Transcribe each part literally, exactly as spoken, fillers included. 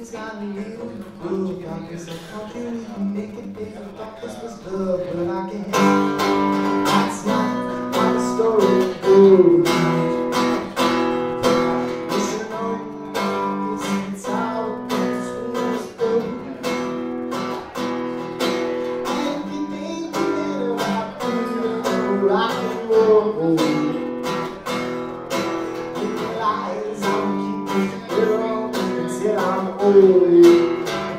it's got a little good. Got me so comfy, make it big. I thought this was love, but I can't. That's not how the story goes. Listen on, this is how the story goes. And you think you about being rock and roll. Lies, I'll keep it on until I'm old.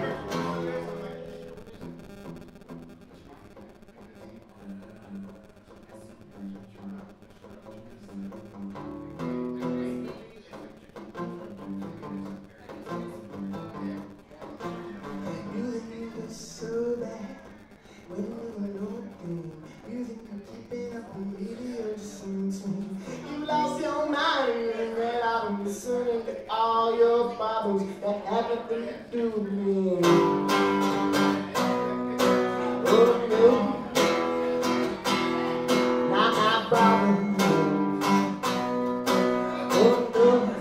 So bad when you were looking, you think you're keeping up with me, you're just in between. You lost your mind and ran out of the sun and got all your problems that have nothing to do with me. Oh no, not my problem. Oh no.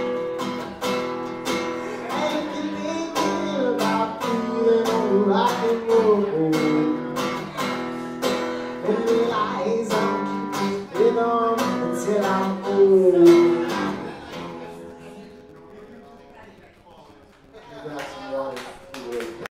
Rock and roll, and the lies I'll keep it on until I'm old.